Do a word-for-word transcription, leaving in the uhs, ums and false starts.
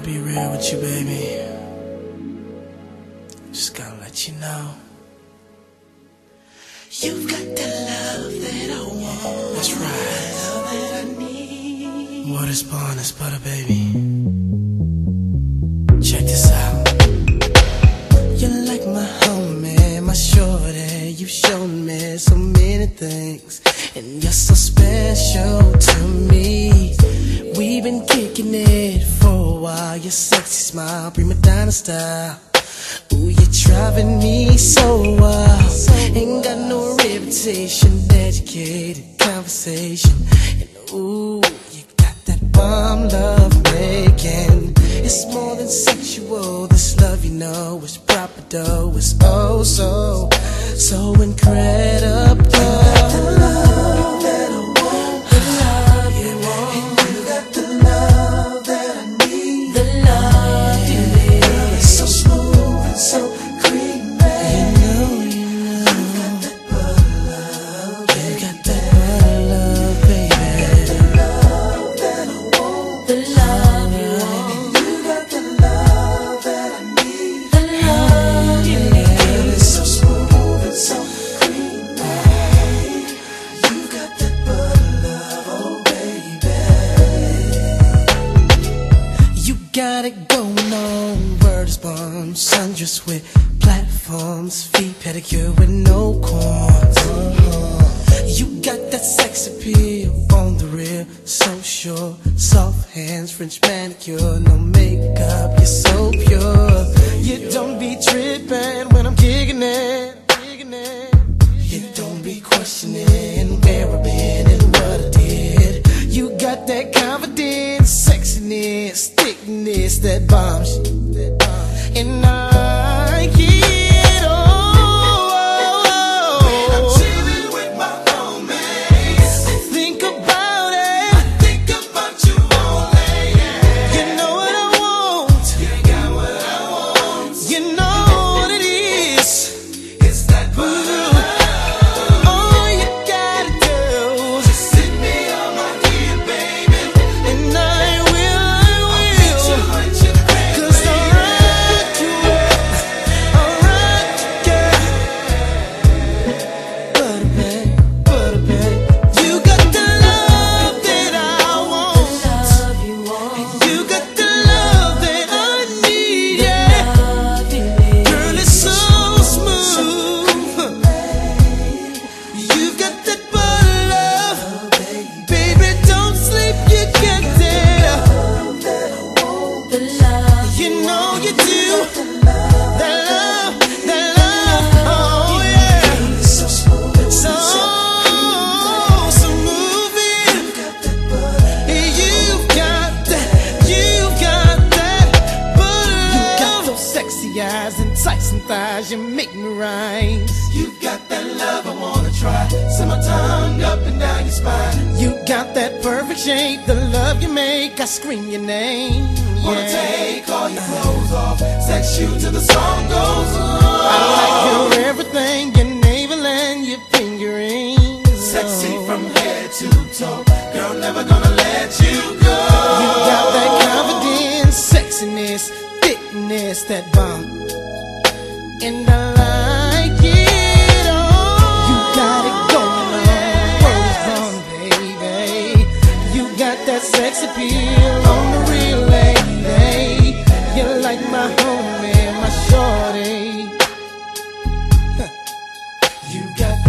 be real with you, baby. Just gotta let you know. You've got the love that I want. That's right. Love that I need. What is born is butter, baby. Check this out. You're like my homie, my shorty. You've shown me so many things, and you're so special to me. We've been kicking it for a while. Your sexy smile, prima donna style. Ooh, you're driving me so wild. Ain't got no reputation, educated conversation. And ooh, you got that bomb love making. It's more than sexual, this love you know is proper though. It's oh so, so incredible. You got the love that I want, the love you want. And you got the love that I need, the love you need. Girl, it's so smooth and so creamy. You know, you know. You got that butter love, you got that butter love, baby. The love that I want, the love you want. And you got the love that I need, the love you need. Girl, it's so smooth and so creamy. You got that butter love, oh baby. You got it going on, word is born. Sundress with platforms, feet pedicure with no corns. uh-huh. You got that sex appeal on the real, so sure. Soft hands, French manicure, no makeup, you're so pure. You don't be tripping when I'm kicking it, kicking it. You don't be questioning where I've been and what I did. You got that confidence, sexiness, thickness, that bomb shit. And I get on when I'm chilling with my homies. I think about it, I think about you only, yeah. You know what I want, you got what I want. You know what it is, it's that butter love. All you gotta do, just sit me on my ear, baby. And I will, I will, cause I rock you up, I rock you, girl. Butter babe, butter babe. You got the love that I want, the love you want. And you got the love that I need, yeah. Girl, it's so smooth. You got that butter love, baby, don't sleep, you got that. You know you do. That love, that love, oh yeah. So, so moving. You've got that, you've got that butter love. You got those sexy eyes and enticing thighs, you make me rise. You got that love I wanna try, send my tongue up and down your spine. You got that perfect shape, the love you make, I scream your name. Wanna take all your clothes off, sex you till the song goes on. I like your everything, your navel and your fingering. Sexy from head to toe, girl, never gonna let you go. You got that confidence, sexiness, thickness, that bump, and I like it all. You got it going on, rose on, baby. You got that sex appeal on the real lady. You're like my homie, my shorty. You got